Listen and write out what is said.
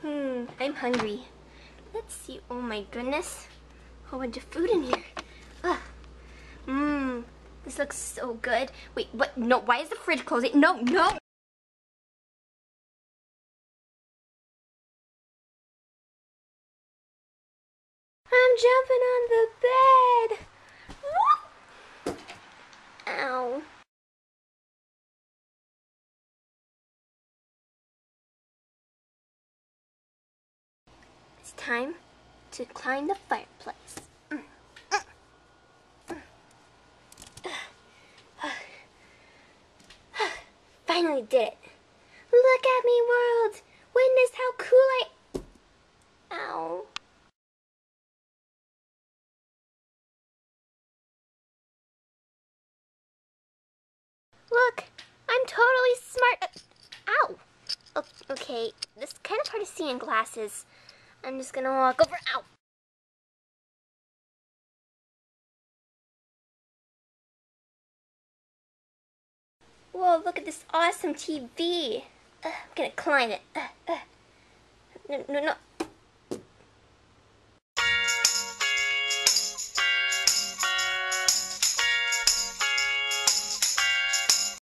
I'm hungry. Let's see. Oh my goodness. A whole bunch of food in here. This looks so good. Wait, what? No, why is the fridge closing? No, no! I'm jumping on the bed. Ow. It's time to climb the fireplace. Finally did it. Look at me, world. Witness how cool I... Ow. Look, I'm totally smart. Ow. Okay, this kind of hard to see in glasses. I'm just gonna walk over. Ow. Whoa, look at this awesome TV. I'm gonna climb it. No, no, no.